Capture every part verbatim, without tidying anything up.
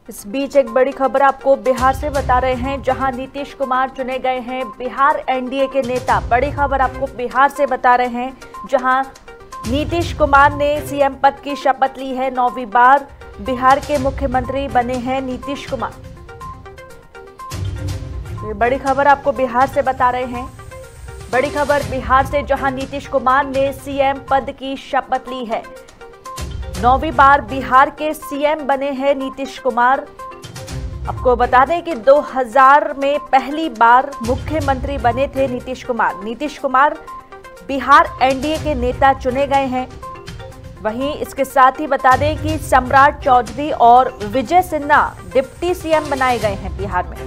इस बीच एक बड़ी खबर आपको बिहार से बता रहे हैं, जहां नीतीश कुमार चुने गए हैं बिहार एनडीए के नेता। बड़ी खबर आपको बिहार से बता रहे हैं, जहां नीतीश कुमार ने सीएम पद की शपथ ली है। नौवीं बार बिहार के मुख्यमंत्री बने हैं नीतीश कुमार। ये बड़ी खबर आपको बिहार से बता रहे हैं। बड़ी खबर बिहार से, जहां नीतीश कुमार ने सीएम पद की शपथ ली है। नौवीं बार बिहार के सीएम बने हैं नीतीश कुमार। आपको बता दें कि दो हज़ार में पहली बार मुख्यमंत्री बने थे नीतीश कुमार। नीतीश कुमार बिहार एनडीए के नेता चुने गए हैं। वहीं इसके साथ ही बता दें कि सम्राट चौधरी और विजय सिन्हा डिप्टी सीएम बनाए गए हैं बिहार में।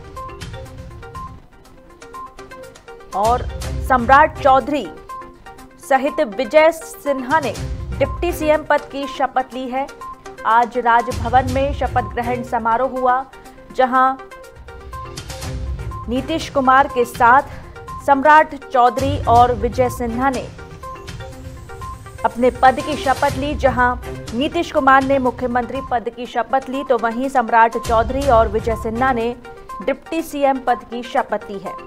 और सम्राट चौधरी सहित विजय सिन्हा ने डिप्टी सीएम पद की शपथ ली है। आज राजभवन में शपथ ग्रहण समारोह हुआ, जहां नीतीश कुमार के साथ सम्राट चौधरी और विजय सिन्हा ने अपने पद की शपथ ली। जहां नीतीश कुमार ने मुख्यमंत्री पद की शपथ ली, तो वहीं सम्राट चौधरी और विजय सिन्हा ने डिप्टी सीएम पद की शपथ ली है।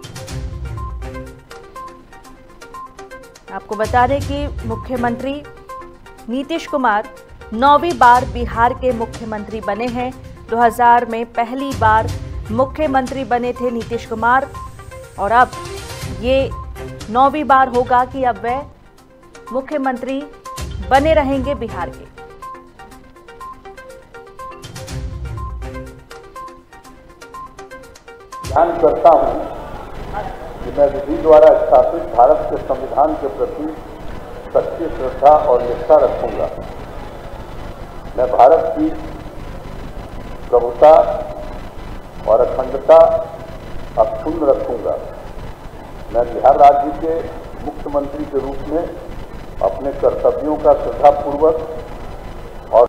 आपको बता दें कि मुख्यमंत्री नीतीश कुमार नौवीं बार बिहार के मुख्यमंत्री बने हैं। दो हज़ार में पहली बार मुख्यमंत्री बने थे नीतीश कुमार, और अब ये नौवीं बार होगा कि अब वे मुख्यमंत्री बने रहेंगे बिहार के। ध्यान करता हूं कि मैं विधि द्वारा स्थापित भारत के संविधान के प्रति सच्ची श्रद्धा और निष्ठा रखूंगा। मैं भारत की प्रभुता और अखंडता अक्षुण्ण रखूंगा। मैं बिहार राज्य के मुख्यमंत्री के रूप में अपने कर्तव्यों का श्रद्धापूर्वक और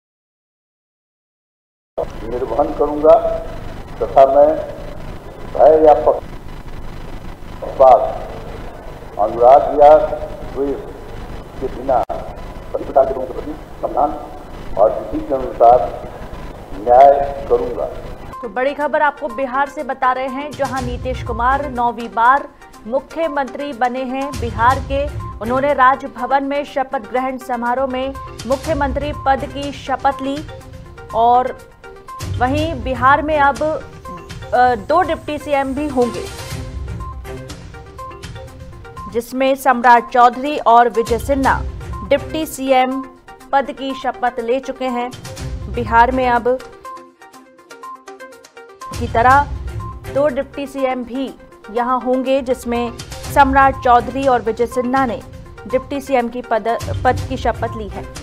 निर्वहन करूंगा, तथा मैं भय या पक्षपात, अनुराग या द्वेष के बिना सभी प्रकार के लोगों के प्रति सम्मान और विधि के अनुसार न्याय करूंगा। तो बड़ी खबर आपको बिहार से बता रहे हैं, जहां नीतीश कुमार नौवीं बार मुख्यमंत्री बने हैं बिहार के। उन्होंने राजभवन में शपथ ग्रहण समारोह में मुख्यमंत्री पद की शपथ ली। और वहीं बिहार में अब दो डिप्टी सीएम भी होंगे, जिसमें सम्राट चौधरी और विजय सिन्हा डिप्टी सीएम पद की शपथ ले चुके हैं। बिहार में अब की तरह दो डिप्टी सीएम भी यहां होंगे, जिसमें सम्राट चौधरी और विजय सिन्हा ने डिप्टी सीएम की पद, पद की शपथ ली है।